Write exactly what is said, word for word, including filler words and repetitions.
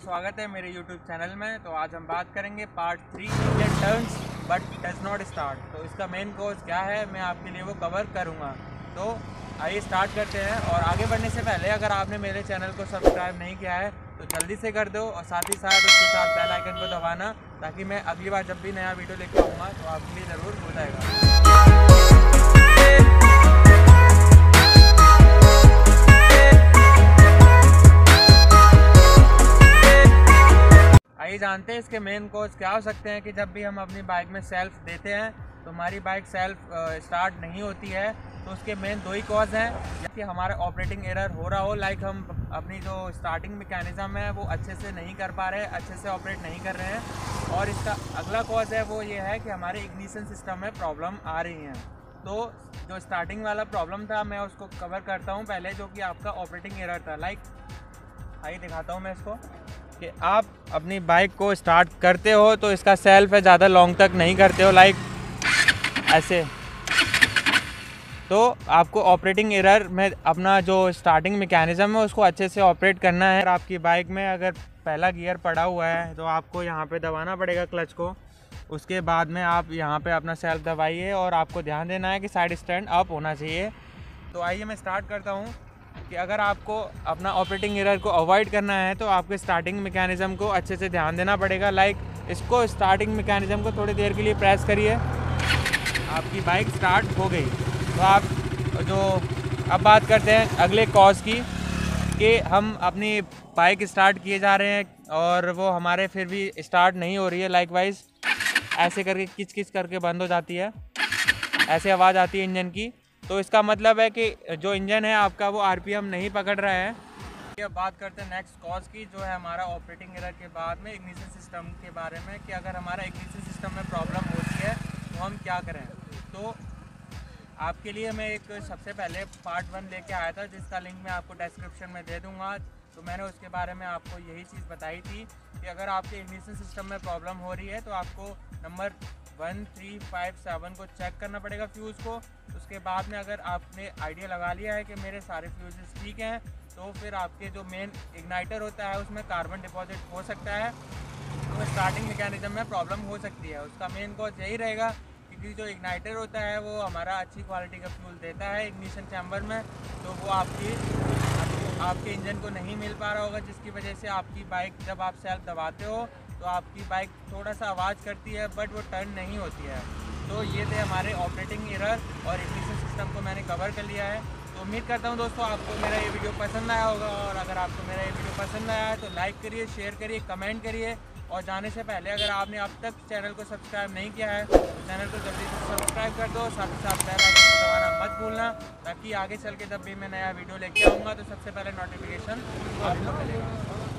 स्वागत है मेरे यूट्यूब चैनल में। तो आज हम बात करेंगे part three, engine turns but does not start. तो इसका मेन कॉज क्या है मैं आपके लिए वो कवर करूँगा। तो आइए स्टार्ट करते हैं। और आगे बढ़ने से पहले अगर आपने मेरे चैनल को सब्सक्राइब नहीं किया है तो जल्दी से कर दो, और साथ ही साथ उसके साथ बेल आइकन को दबाना, ताकि मैं अगली बार जब भी नया वीडियो लेकर आऊँगा तो आपके लिए ज़रूर हो जाएगा। आइए जानते हैं इसके मेन कॉज क्या हो सकते हैं कि जब भी हम अपनी बाइक में सेल्फ देते हैं तो हमारी बाइक सेल्फ स्टार्ट नहीं होती है। तो उसके मेन दो ही कॉज हैं कि हमारा ऑपरेटिंग एरर हो रहा हो, लाइक हम अपनी जो स्टार्टिंग मैकेनिज़्म है वो अच्छे से नहीं कर पा रहे हैं, अच्छे से ऑपरेट नहीं कर रहे हैं। और इसका अगला कॉज है वो ये है कि हमारे इग्निशन सिस्टम में प्रॉब्लम आ रही हैं। तो जो स्टार्टिंग वाला प्रॉब्लम था मैं उसको कवर करता हूँ पहले, जो कि आपका ऑपरेटिंग एरर था। लाइक आइए दिखाता हूँ मैं इसको कि आप अपनी बाइक को स्टार्ट करते हो तो इसका सेल्फ है ज़्यादा लॉन्ग तक नहीं करते हो, लाइक ऐसे। तो आपको ऑपरेटिंग एरर में अपना जो स्टार्टिंग मैकेनिज़्म है उसको अच्छे से ऑपरेट करना है। आपकी बाइक में अगर पहला गियर पड़ा हुआ है तो आपको यहाँ पे दबाना पड़ेगा क्लच को। उसके बाद में आप यहाँ पे अपना सेल्फ दबाइए और आपको ध्यान देना है कि साइड स्टैंड अप होना चाहिए। तो आइए मैं स्टार्ट करता हूँ कि अगर आपको अपना ऑपरेटिंग एरर को अवॉइड करना है तो आपके स्टार्टिंग मैकेनिज़्म को अच्छे से ध्यान देना पड़ेगा। लाइक इसको स्टार्टिंग मैकेनिज़्म को थोड़ी देर के लिए प्रेस करिए, आपकी बाइक स्टार्ट हो गई। तो आप जो अब बात करते हैं अगले कॉज की कि हम अपनी बाइक स्टार्ट किए जा रहे हैं और वो हमारे फिर भी स्टार्ट नहीं हो रही है। लाइक वाइज ऐसे करके किच किच करके बंद हो जाती है, ऐसे आवाज़ आती है इंजन की। तो इसका मतलब है कि जो इंजन है आपका वो आरपीएम नहीं पकड़ रहा है। अब बात करते हैं नेक्स्ट कॉज की, जो है हमारा ऑपरेटिंग एरर के बाद में इग्निशन सिस्टम के बारे में, कि अगर हमारा इग्निशन सिस्टम में प्रॉब्लम होती है तो हम क्या करें। तो आपके लिए मैं एक सबसे पहले पार्ट वन लेके आया था जिसका लिंक मैं आपको डिस्क्रिप्शन में दे दूँगा। तो मैंने उसके बारे में आपको यही चीज़ बताई थी कि अगर आपके इग्निशन सिस्टम में प्रॉब्लम हो रही है तो आपको number one three five seven को चेक करना पड़ेगा फ्यूज़ को। उसके बाद में अगर आपने आइडिया लगा लिया है कि मेरे सारे फ्यूज़ेस ठीक हैं तो फिर आपके जो मेन इग्नाइटर होता है उसमें कार्बन डिपॉजिट हो सकता है, तो स्टार्टिंग मैकेनिज़्म में प्रॉब्लम हो सकती है। उसका मेन कॉज यही रहेगा क्योंकि जो इग्नाइटर होता है वो हमारा अच्छी क्वालिटी का फ्यूल देता है इग्निशन चैम्बर में, तो वो आपकी आपके इंजन को नहीं मिल पा रहा होगा, जिसकी वजह से आपकी बाइक जब आप सेल्फ दबाते हो तो आपकी बाइक थोड़ा सा आवाज़ करती है बट वो टर्न नहीं होती है। तो ये थे हमारे ऑपरेटिंग एरर और इग्निशन सिस्टम को मैंने कवर कर लिया है। तो उम्मीद करता हूँ दोस्तों आपको मेरा ये वीडियो पसंद आया होगा, और अगर आपको मेरा ये वीडियो पसंद आया है तो लाइक करिए, शेयर करिए, कमेंट करिए। और जाने से पहले अगर आपने अब तक चैनल को सब्सक्राइब नहीं किया है तो चैनल को जल्दी से सब्सक्राइब कर दो, साथ ही साथ बेल आइकन को दबाना मत भूलना, ताकि आगे चल के जब भी मैं नया वीडियो लेके आऊँगा तो सबसे पहले नोटिफिकेशन आपको मिलेगा।